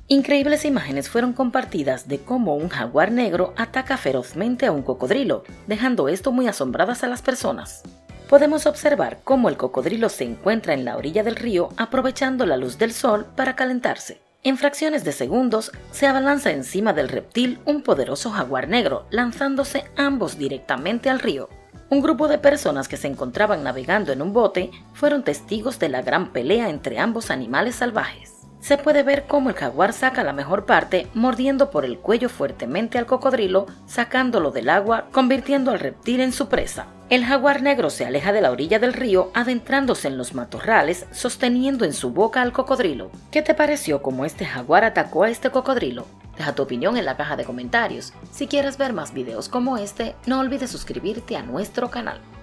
Increíbles imágenes fueron compartidas de cómo un jaguar negro ataca ferozmente a un cocodrilo, dejando esto muy asombradas a las personas. Podemos observar cómo el cocodrilo se encuentra en la orilla del río aprovechando la luz del sol para calentarse. En fracciones de segundos se abalanza encima del reptil un poderoso jaguar negro, lanzándose ambos directamente al río. Un grupo de personas que se encontraban navegando en un bote fueron testigos de la gran pelea entre ambos animales salvajes. Se puede ver cómo el jaguar saca la mejor parte, mordiendo por el cuello fuertemente al cocodrilo, sacándolo del agua, convirtiendo al reptil en su presa. El jaguar negro se aleja de la orilla del río, adentrándose en los matorrales, sosteniendo en su boca al cocodrilo. ¿Qué te pareció cómo este jaguar atacó a este cocodrilo? Deja tu opinión en la caja de comentarios. Si quieres ver más videos como este, no olvides suscribirte a nuestro canal.